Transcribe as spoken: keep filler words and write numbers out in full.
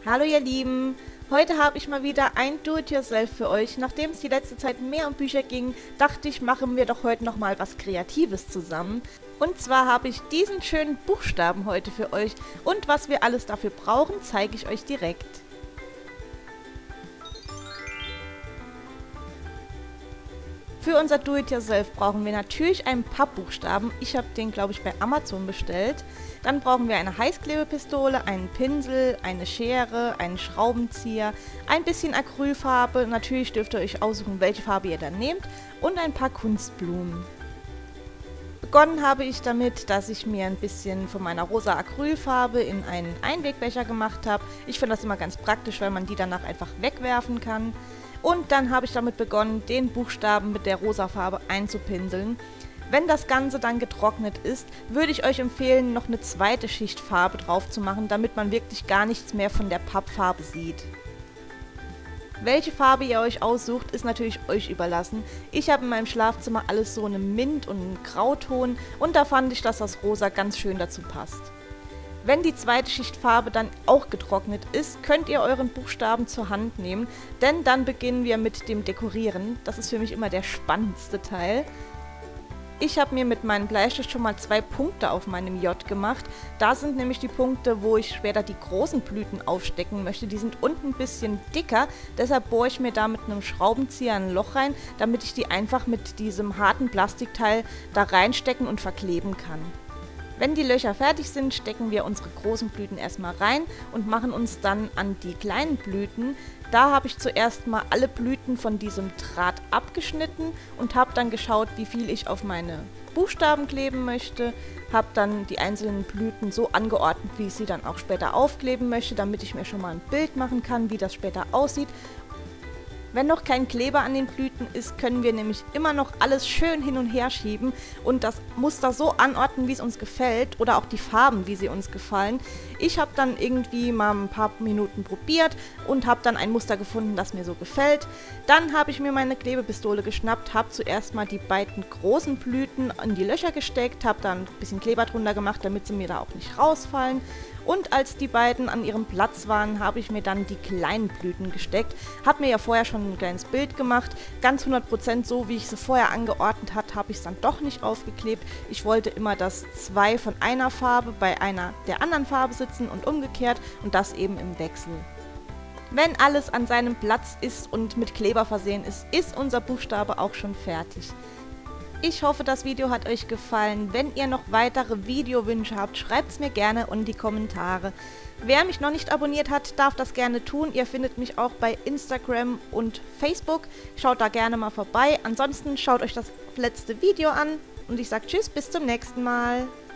Hallo ihr Lieben, heute habe ich mal wieder ein Do-it-yourself für euch. Nachdem es die letzte Zeit mehr um Bücher ging, dachte ich, machen wir doch heute nochmal was Kreatives zusammen. Und zwar habe ich diesen schönen Buchstaben heute für euch und was wir alles dafür brauchen, zeige ich euch direkt. Für unser Do-it-yourself brauchen wir natürlich einen Pappbuchstaben. Ich habe den, glaube ich, bei Amazon bestellt. Dann brauchen wir eine Heißklebepistole, einen Pinsel, eine Schere, einen Schraubenzieher, ein bisschen Acrylfarbe, natürlich dürft ihr euch aussuchen, welche Farbe ihr dann nehmt, und ein paar Kunstblumen. Begonnen habe ich damit, dass ich mir ein bisschen von meiner rosa Acrylfarbe in einen Einwegbecher gemacht habe. Ich finde das immer ganz praktisch, weil man die danach einfach wegwerfen kann. Und dann habe ich damit begonnen, den Buchstaben mit der rosa Farbe einzupinseln. Wenn das Ganze dann getrocknet ist, würde ich euch empfehlen, noch eine zweite Schicht Farbe drauf zu machen, damit man wirklich gar nichts mehr von der Pappfarbe sieht. Welche Farbe ihr euch aussucht, ist natürlich euch überlassen. Ich habe in meinem Schlafzimmer alles so einen Mint- und einen Grauton und da fand ich, dass das Rosa ganz schön dazu passt. Wenn die zweite Schicht Farbe dann auch getrocknet ist, könnt ihr euren Buchstaben zur Hand nehmen, denn dann beginnen wir mit dem Dekorieren. Das ist für mich immer der spannendste Teil. Ich habe mir mit meinem Bleistift schon mal zwei Punkte auf meinem J gemacht. Da sind nämlich die Punkte, wo ich später die großen Blüten aufstecken möchte. Die sind unten ein bisschen dicker, deshalb bohre ich mir da mit einem Schraubenzieher ein Loch rein, damit ich die einfach mit diesem harten Plastikteil da reinstecken und verkleben kann. Wenn die Löcher fertig sind, stecken wir unsere großen Blüten erstmal rein und machen uns dann an die kleinen Blüten. Da habe ich zuerst mal alle Blüten von diesem Draht abgeschnitten und habe dann geschaut, wie viel ich auf meine Buchstaben kleben möchte. Habe dann die einzelnen Blüten so angeordnet, wie ich sie dann auch später aufkleben möchte, damit ich mir schon mal ein Bild machen kann, wie das später aussieht. Wenn noch kein Kleber an den Blüten ist, können wir nämlich immer noch alles schön hin und her schieben und das Muster so anordnen, wie es uns gefällt, oder auch die Farben, wie sie uns gefallen. Ich habe dann irgendwie mal ein paar Minuten probiert und habe dann ein Muster gefunden, das mir so gefällt. Dann habe ich mir meine Klebepistole geschnappt, habe zuerst mal die beiden großen Blüten in die Löcher gesteckt, habe dann ein bisschen Kleber drunter gemacht, damit sie mir da auch nicht rausfallen. Und als die beiden an ihrem Platz waren, habe ich mir dann die kleinen Blüten gesteckt. Habe mir ja vorher schon ein kleines Bild gemacht. Ganz hundert Prozent so, wie ich sie vorher angeordnet habe, habe ich es dann doch nicht aufgeklebt. Ich wollte immer, dass zwei von einer Farbe bei einer der anderen Farbe sitzen und umgekehrt und das eben im Wechsel. Wenn alles an seinem Platz ist und mit Kleber versehen ist, ist unser Buchstabe auch schon fertig. Ich hoffe, das Video hat euch gefallen. Wenn ihr noch weitere Videowünsche habt, schreibt es mir gerne in die Kommentare. Wer mich noch nicht abonniert hat, darf das gerne tun. Ihr findet mich auch bei Instagram und Facebook. Schaut da gerne mal vorbei. Ansonsten schaut euch das letzte Video an und ich sage tschüss, bis zum nächsten Mal.